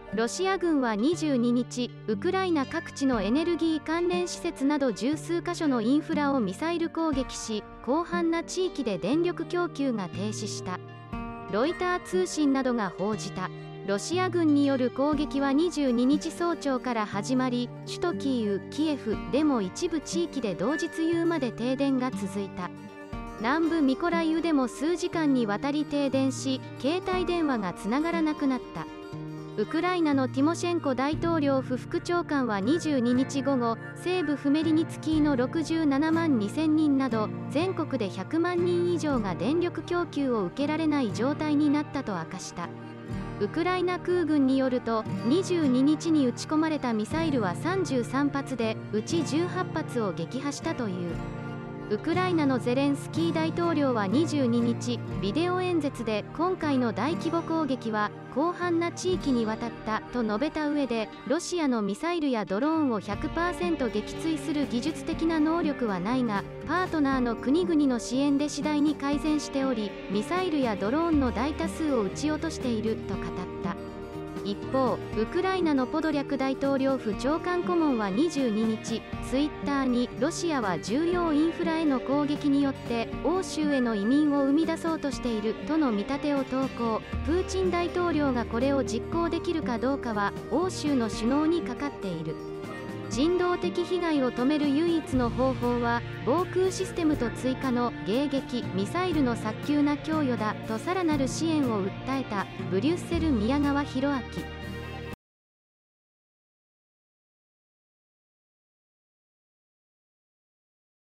ロシア軍は22日、ウクライナ各地のエネルギー関連施設など十数カ所のインフラをミサイル攻撃し、広範な地域で電力供給が停止した。ロイター通信などが報じた。ロシア軍による攻撃は22日早朝から始まり、首都キーウ、キエフでも一部地域で同日夕まで停電が続いた。南部ミコライウでも数時間にわたり停電し、携帯電話がつながらなくなった。ウクライナのティモシェンコ大統領府副長官は22日午後、西部フメリニツキーの67万2000人など、全国で100万人以上が電力供給を受けられない状態になったと明かした。ウクライナ空軍によると、22日に撃ち込まれたミサイルは33発で、うち18発を撃破したという。ウクライナのゼレンスキー大統領は22日、ビデオ演説で今回の大規模攻撃は広範な地域にわたったと述べた上で、ロシアのミサイルやドローンを 100% 撃墜する技術的な能力はないが、パートナーの国々の支援で次第に改善しており、ミサイルやドローンの大多数を撃ち落としていると語った。一方、ウクライナのポドリャク大統領府長官顧問は22日、ツイッターにロシアは重要インフラへの攻撃によって欧州への移民を生み出そうとしているとの見立てを投稿。プーチン大統領がこれを実行できるかどうかは欧州の首脳にかかっている。人道的被害を止める唯一の方法は防空システムと追加の迎撃ミサイルの早急な供与だとさらなる支援を訴えた。ブリュッセル宮川博明。